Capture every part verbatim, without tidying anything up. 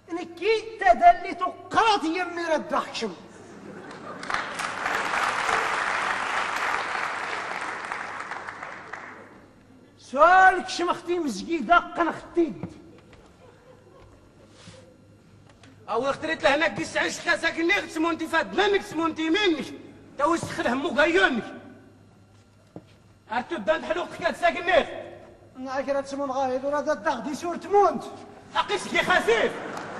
نكي تدلي تقاط يمي ردخشم سؤالك شمختي مزقيدة قنختي او اختريت له هناك ديس عيش خاسك نيغ تسمونتي فاد منك تسمونتي منك تو استخل همو غيونك ارتو دان حلوق كات ساكن نيغ نعكرا تسمون غايد ورا دا دغدي سور تمونت اقيس كي خفيف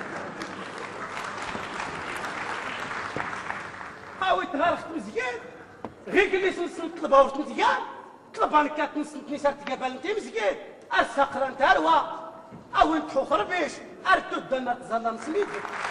حاولت غارخت مزيان غير كلي سنسن طلبها ورت مزيان طلبها لك كتنسن نسار تقابل انت مزيان السقر انت الوا او انت حخر بيش ارتو دان تظلم سميت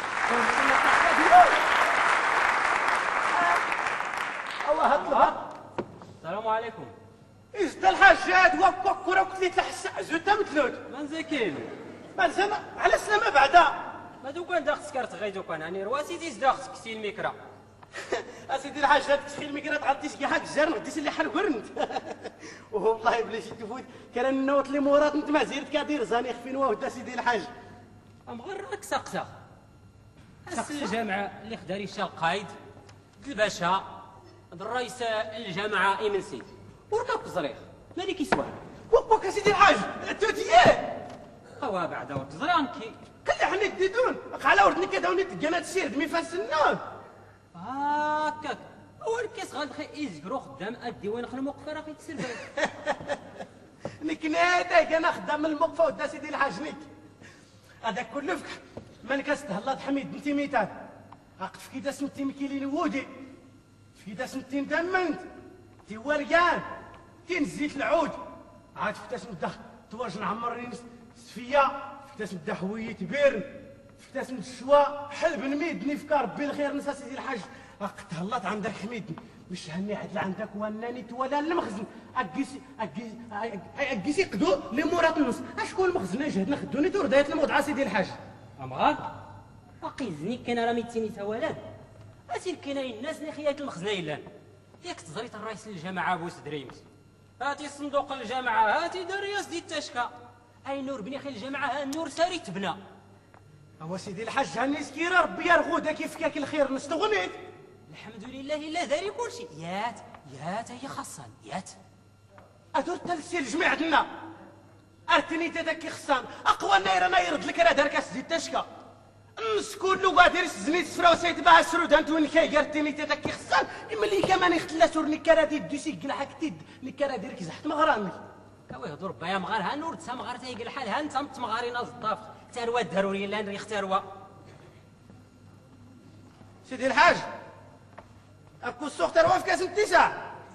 الله هطلبها. السلام عليكم. إيش دا الحاجات وكوك ورا قلت لي تحس زوتا مثلوت من زكين من زعما على سلامة بعدا ما دوكان دا خصك تغي دوكان يعني رواسي ديس دا خصك تسي الميكرا اسيدي الحاجات تسخي الميكرا تعطيش كي حاج الجار غديش اللي حنقرنت والله بلا شي تفوت كان النوت لي مرات انت ما زيرت كدير زاني خفين واه سيدي الحاج ام غير راك سقسا سقسا الجامعه اللي خداري شا القايد الباشا الرئيس الجامعه ايمن سيد وركب الزريخ مالك يسوى وبوك اسيدي الحاج توتيه هوا بعدا وتزرانكي كل حنا ديدون على ورد نكداوني تقنات سير دمي فاس النوم هاكاك اول كيس غادخي يزكرو خدام الديوان خل الموقف راه كيتسرب نيك ناداك انا خدام الموقفه ودا سيدي الحاج نيك هذاك كله فك من كاستهلط حميد انت ميتان عقد في كيدا سمتي مكيلين ودي في كيدا سمتي ندمنت تي ورقان تي نزيت العود عاد في كيدا سمت تواج نعمرني سفيا في كيدا سمت حويت بيرن في كيدا سمت الشوا حلب نميدني في ربي الخير نسى سيدي الحاج عقد تهلط عندك حميدني مش هني عدل عندك وانني تولا المخزن اكيسي اكيسي اكيسي قدو لي مورات النص اشكون المخزن جهدنا خدوني تور دايت الموضوع سيدي الحاج امغاك باقي زني كان راه ميتيني توالان اسير كاينين الناس اللي خيات المخزنه يلان ياك تزريت الرئيس الجامعه بوس دريمس هاتي صندوق الجامعه هاتي درياس دي التشكا اي نور بني خي الجامعه ها النور ساري تبنى هو سيدي الحاج هاني سكيره ربي يرغودا كيف كاك الخير نستغنيت الحمد لله الا داري كلشي يات يات هي خاصان يات ادور تلسي الجميع عندنا ارتني تدك خصان اقوى ناير انا يرد لك راه دارك اسدي التشكا نسكون لو قادر الزنيت سفرا وسيت بها السرود انت وين كاي قرتني تدك خصان ملي كمان يختلا سور نكرا دي دوسي قلحك تيد نكرا ديرك زحت مغراني كوا يهضر بيا مغار ها نور تسا مغار تايق الحال ها انت مغارين الضاف تاروا الضروري لا يختاروا سيدي الحاج اكو السوق تروى في كاس التسع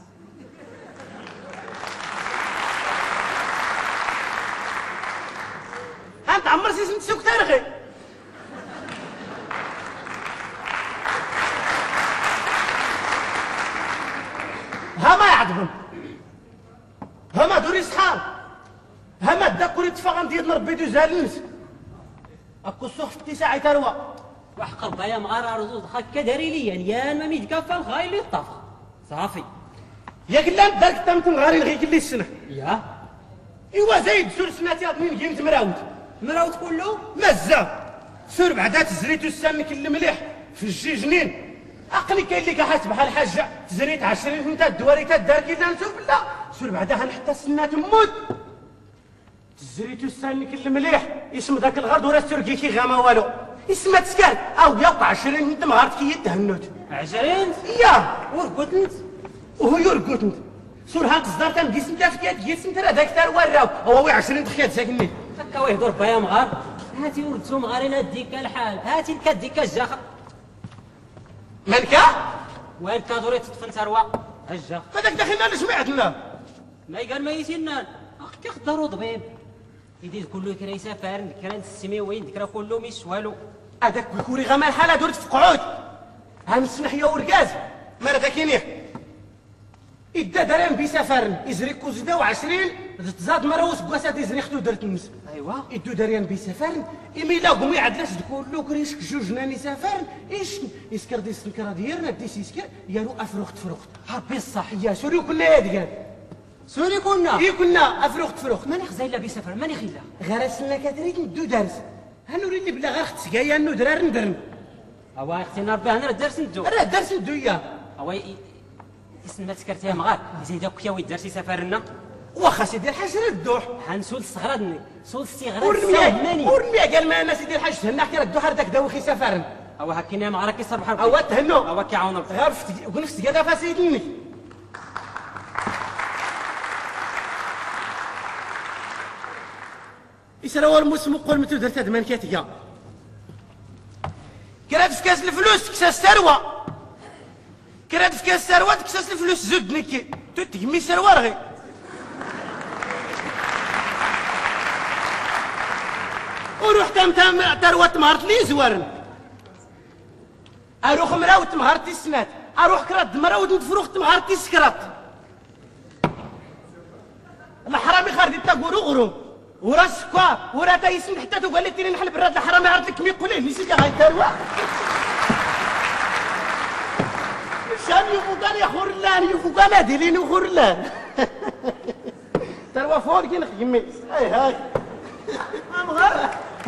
هانت عمر سيسمت السوق تارغي هما يعذبهم هما دوري صحاب هما الدكوري تفاغن ديال ربي دوزها للنس اكو السوق في التسع تروى وحق ربايا مغار رزوز خاك داري لي يعني يا ما ميتكافى الخاي اللي طافى صافي ياك لا دارك تم تنغاري غير كل السنه يا ايوا زايد سور سناتي اظنين جيمت مراوت مراوت كله مزه سور بعدا تزريتو السمك المليح في الجيجنين عقلي كاين اللي كحاس بحال حاجه تزريت عشرين انت الدواري تدار كي نشوف لا سور بعدا هنحتى السنه تموت تزريتو السمك المليح اسم ذاك الغرض ورا السرقي كي غاما والو اسمها تسكر او يوقع عشرين انت مغارت كي يتهنوت عشرين يا ورقوتنت وهو يرقوتنت سور هانت صدرت ام جسم تاع جسم تاع هذاك تاع وراو هو عشرين دخيات ساكنين هكا ويهضر بيا مغار هاتي ورثو مغارين هديك الحال هاتي الكديك الجاخ مالكا وين كادوري تطفن ثروه الجاخ هذاك داخلنا لجميعتنا ما قال ما يسنان اخ كيخضروا ضبيب يدير كله كرا يسافر كرا نسمي وين ذكرى كله مش والو هذاك الكوري غما الحاله درت في قعود ها نسمح يا ورقاز مرة كينيه إدا درهم بيسافرن يزري كوزدا وعشرين تزاد مروس بواسات يزري ختو درت النسب ايوا إدو درهم بيسافرن إميلا قومي عدلاش تقول له كريشك جوج ناني سافرن إيش يسكر دي سنكرا ديالنا ديس يسكر يالو أفرخت فرخت ربي الصح يا سوري كنا يا ديال سوري كنا إي كنا أفرخت فرخت ماني خزايلا بيسافر ماني خيلا غرسنا كاتريك ندو درس هنوري لي بلا غير اختك جايه انو درار ندرن. اوا اختي ربي انا راه درت ندو. راه درت ندو يا. اوا يسمى تكرتيها مغار زيد كيا ويد درتي سفرنا. واخا سيدي الحاج راه الدوح. حنسول الصغرادني سول الصغراد ورميا ورميا قال ما انا سيدي الحاج تهنا حكي راه الدوح داك داوخي سفرن. اوا هكينا مغار كيصربح ربي. اوا تهنو. اوا كيعاون ربي. غير فتي ونفس كذا فاسيدني. يسرا هو الموسم قول متو درت هاد مانكاتيا. كرات في كاس الفلوس كساس الثروه. كرات في كاس الثروه كساس الفلوس زود نكي. تتقمي سروه رغي. وروح تم تم ثروه تمهرت لي زوارن. اروح مراو تمهرتي السنات. اروح كرات مراو نتفروخ تمهرتي السكرات. الحرامي خارج تاكورو غرو. ورا السكوار ورا تايسن حتى تو قال لي تيري نحل براد الحرامي عرض لك مي يقول لي نسيت غاي تروى شان يفوقان يا خورلان يفوقان هاديلين وخورلان تروى فوق كي نخدمي هاي هاي امغار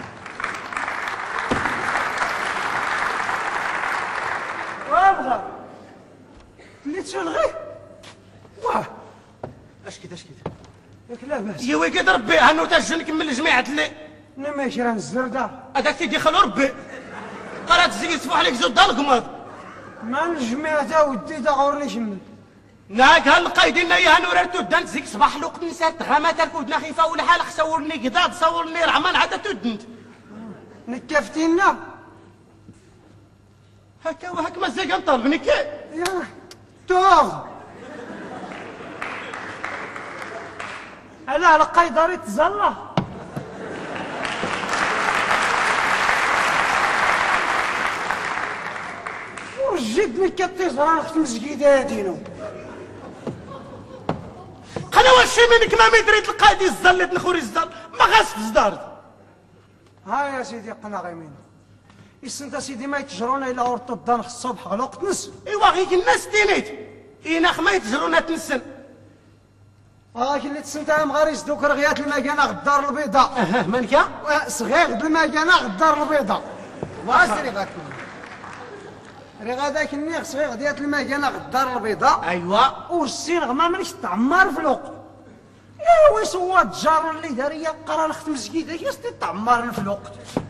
وابغى اللي تشلغي واه اش كده اش كده ياك لاباس يا ويقد ربي هانو تاجن نكمل جميعة اللي انا ماشي راه الزردة هذاك تيدي خلو ربي قرات تزيد تفوح عليك زود القماض ما نجمع تا ودي تا غورني شمل ناك هالقايدين يا هانو راه تودنت زيك صباح الوقت نسات غامات كودنا خيفه ولا حال صورني قداد صورني رعمان عاد تودنت نكفتينا هكا وهك مزاق نطلب نكي يا توغ انا على قيدري تزلى ورجدني كتيزران اخت مسجيدة دينو قنا واش منك ما مدري القايد الزلت نخوري الزل ما غاس تزدارد ها يا سيدي قنا غيمين إسنت سيدي ما يتجرونا إلا ورط الدان الصبح على وقت نس إيوا غيك الناس دينيت إناخ ما يتجرونا تنسن ولكن اللي تسنتها مغاريس دوك رغيات المكانة غدار البيضاء اه منكا صغير المكانة غدار البيضاء واسري غاك رغا داك النيغ صغير ديال المكانة غدار البيضاء ايوا والسين غما مانيش تعمر في الوقت يا ويس هو الجار اللي داريا قرا لخت مسكيده يستي تعمر في الوقت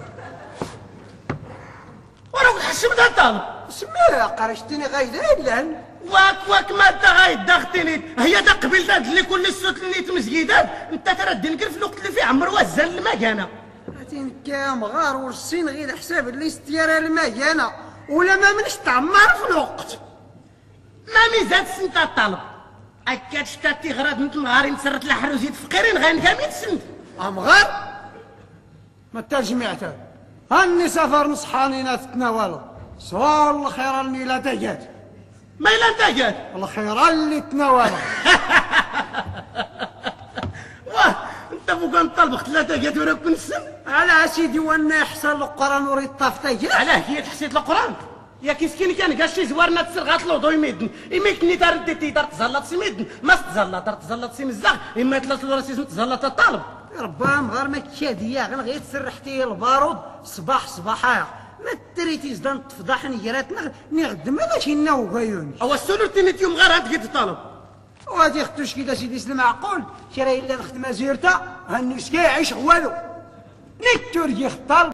وراه تحشم دا الطالب سميها قرشتيني غايده الا واك واك ما انت غايد داختيني هي دا قبل داد اللي كل السوت اللي تمسكيدات انت ترى دينكر في الوقت اللي فيه عمر وزن المكانه عرفتي كام غار والسين غير حساب اللي استيار المكانه ولا ما منش تعمر في الوقت ما ميزات سنت الطالب اكاد شتاتي غراد نت نهاري نسرت لحروزيت فقيرين غنكامل سنت امغار ما ترجمعتها هاني سفر نصحانينا تتناولوا سوال الخير اللي لا تجات ما إلا انت جات الخير اللي تناولوا واه انت فوق نطلب ثلاثة جات وراك نسن على سيدي وانا يحصل القران وريد طاف تجات علاه هي تحسيت القران يا كيسكين كان قاشي زوارنا تسرغات لوضو يميدن يميكني دار ندي دار تزلط سميدن ما تزلط دار تزلط سمزاغ اما تلاص راسي تزلط الطالب ربما غير ما كشادية غير غير تسرحتي البارود صباح صباحايا ما تريتي زدان تفضحني جراتنا نغد ما ماشي ناو غيوني او السولر تنت يوم غير هاد الطالب وهادي اختوش كي سيدي سلم معقول شراي الا نخدم زيرتا هنسكي يعيش والو نيك تورجي خطال